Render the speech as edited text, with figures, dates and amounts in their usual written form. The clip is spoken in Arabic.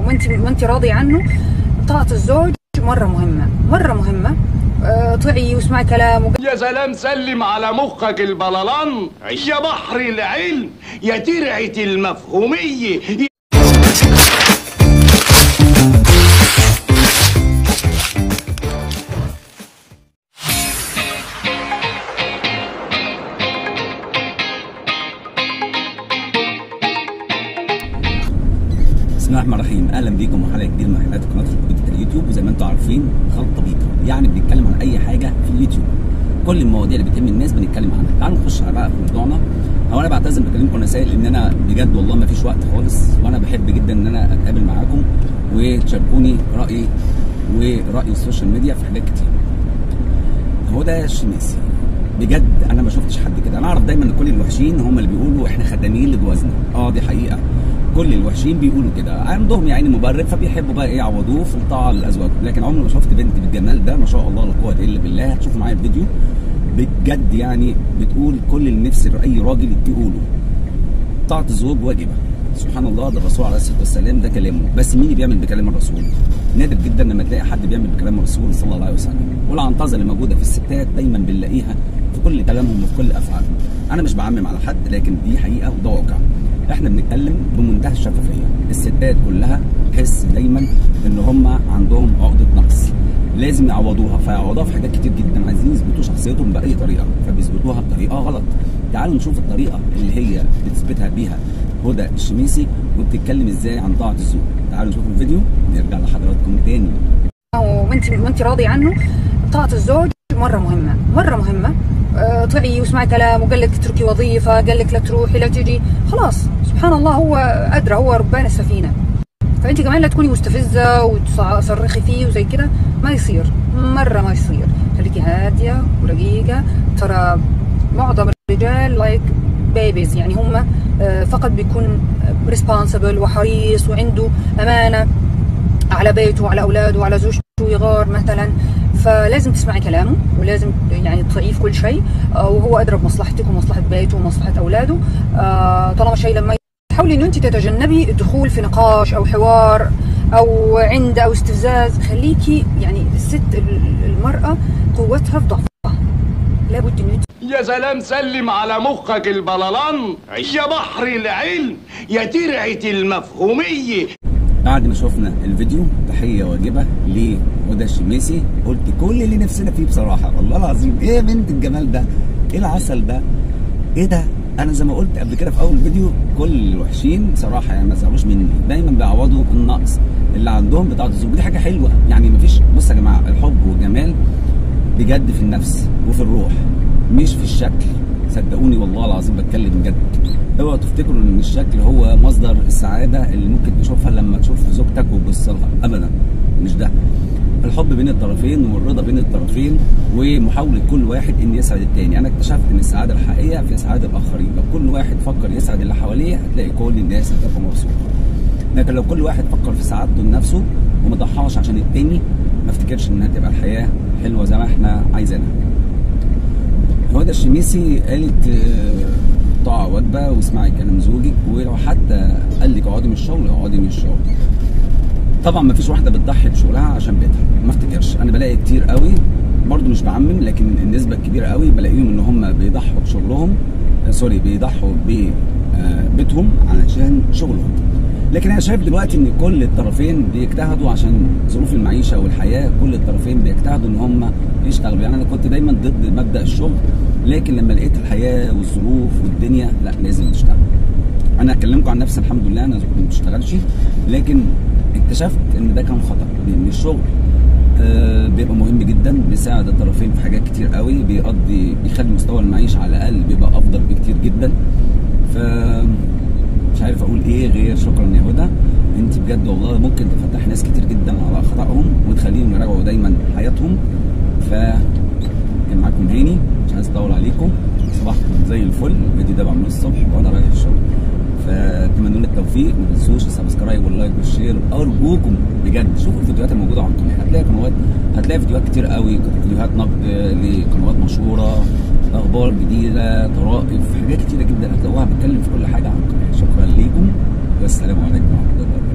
وانت راضي عنه. طاعة الزوج مرة مهمة، مرة مهمة. طيعي واسمعي كلامه. يا سلام، سلم على مخك البلالان يا بحر العلم يا ترعة المفهومية. بسم الله الرحمن الرحيم. اهلا بيكم وحلقه جديده من حلقات قناه اليوتيوب. وزي ما انتم عارفين خلطه بيضاء، يعني بنتكلم عن اي حاجه في اليوتيوب، كل المواضيع اللي بتهم الناس بنتكلم عنها. تعالوا نخش بقى في موضوعنا. هو انا بعتذر بكلمكم رسائل ان انا بجد والله ما فيش وقت خالص، وانا بحب جدا ان انا اتقابل معاكم وتشاركوني رايي وراي السوشيال ميديا في حاجات كتير. هدى الشميسي بجد انا ما شفتش حد كده. انا اعرف دايما ان كل الوحشين هم اللي بيقولوا احنا خدامين لجوازنا. دي حقيقه، كل الوحشين بيقولوا كده، عندهم يعني مبرر فبيحبوا بقى ايه يعوضوه في الطاعه لازواجهم. لكن عمري ما شفت بنت بالجمال ده، ما شاء الله لا قوه الا بالله. هتشوفوا معايا الفيديو بجد، يعني بتقول كل اللي نفس اي راجل يقوله. طاعه الزوج واجبه، سبحان الله، ده الرسول عليه الصلاه والسلام ده كلامه. بس مين اللي بيعمل بكلام الرسول؟ نادر جدا لما تلاقي حد بيعمل بكلام الرسول صلى الله عليه وسلم. والعنطزه اللي موجوده في الستات دايما بنلاقيها في كل كلامهم وفي كل افعالهم. انا مش بعمم على حد، لكن دي حقيقه وده واقع. احنا بنتكلم بمنتهى الشفافيه. الستات كلها تحس دايما ان هم عندهم عقده نقص، لازم يعوضوها، فيعوضوها في حاجات كتير جدا. عايزين يثبتوا شخصيتهم باي طريقه فبيثبتوها بطريقه غلط. تعالوا نشوف الطريقه اللي هي بتثبتها بيها هدى الشميسي وبتتكلم ازاي عن طاعه الزوج. تعالوا نشوف الفيديو نرجع لحضراتكم تاني. وانت راضي عنه. طاعة الزوج مرة مهمة، مرة مهمة. طيعي واسمعي كلامه. قال لك اتركي وظيفة، قال لك لا تروحي لا تجي، خلاص سبحان الله هو أدرى، هو ربان السفينة. فأنت كمان لا تكوني مستفزة وتصرخي فيه وزي كده، ما يصير، مرة ما يصير. خليكي هادية ورقيقة. ترى معظم الرجال لايك بيبيز، يعني هم فقط بيكون ريسبونسبل وحريص وعنده أمانة على بيته وعلى أولاده وعلى زوجته، يغار مثلا. فلازم تسمعي كلامه ولازم يعني تطيعيه في كل شيء، وهو أدرى بمصلحتك ومصلحة بيته ومصلحة أولاده. طالما شيء لما حاولي إنه أنت تتجنبي الدخول في نقاش أو حوار أو عند أو استفزاز. خليكي يعني الست المرأة قوتها في ضعفها، لابد إنه يا سلام، سلم على مخك البلالان يا بحر العلم يا ترعة المفهومية. بعد ما شفنا الفيديو تحيه واجبه لهدى الشميسي، قلت كل اللي نفسنا فيه بصراحه. والله العظيم ايه بنت الجمال ده، ايه العسل ده، ايه ده. انا زي ما قلت قبل كده في اول فيديو، كل الوحشين بصراحه يعني ما تزعلوش مني، دايما بيعوضوا النقص اللي عندهم بتاعه الزوج. دي حاجه حلوه يعني. مفيش، بصوا يا جماعه، الحب والجمال بجد في النفس وفي الروح مش في الشكل. صدقوني والله العظيم بتكلم بجد. اوعوا تفتكروا ان الشكل هو مصدر السعاده اللي ممكن تشوفها لما تشوف زوجتك وتبص لها، ابدا مش ده. الحب بين الطرفين والرضا بين الطرفين ومحاوله كل واحد ان يسعد التاني. انا اكتشفت ان السعاده الحقيقيه في سعاده الاخرين. لو كل واحد فكر يسعد اللي حواليه هتلاقي كل الناس هتبقى مبسوطه. لكن لو كل واحد فكر في سعادته لنفسه وما ضحاش عشان التاني، ما افتكرش انها تبقى الحياه حلوه زي ما احنا عايزينها. هدى الشميسي قالت طاعة واجبة واسمعي كلام زوجك، ولو حتى قال لك اقعدي من الشغل اقعدي من الشغل. طبعا ما فيش واحده بتضحي بشغلها عشان بيتها، ما افتكرش. انا بلاقي كتير قوي، برضو مش بعمم، لكن النسبه الكبيره قوي بلاقيهم ان هم بيضحوا بشغلهم، بيضحوا ببيتهم علشان شغلهم. لكن انا شايف دلوقتي ان كل الطرفين بيجتهدوا عشان ظروف المعيشه والحياه. كل الطرفين بيجتهدوا ان هم يشتغلوا. يعني انا كنت دايما ضد مبدا الشغل، لكن لما لقيت الحياه والظروف والدنيا لا لازم تشتغل. انا اكلمكم عن نفسي، الحمد لله انا ما بشتغلش، لكن اكتشفت ان ده كان خطا. لان الشغل بيبقى مهم جدا، بيساعد الطرفين في حاجات كتير قوي، بيخلي مستوى المعيشه على الاقل بيبقى افضل بكتير جدا. ف مش عارف اقول ايه غير شكرا يا هدى. انت بجد والله ممكن تفتح ناس كتير جدا على اخطائهم وتخليهم يراجعوا دايما حياتهم. كان معاكم هاني، مش عايز اطول عليكم، صباحكم زي الفل. الفيديو ده بعمله الصبح وانا رايح الشغل، فاتمنى لنا التوفيق. ما تنسوش السبسكرايب واللايك والشير، ارجوكم بجد. شوفوا الفيديوهات الموجوده على القناه، هتلاقي فيديوهات كتير قوي، فيديوهات نقد لقنوات مشهوره، اخبار جديده، طرائف، حاجات كتيره جدا هتلاقوها بتكلم في كل حاجه عن القناه. شكرا ليكم والسلام عليكم ورحمه الله وبركاته.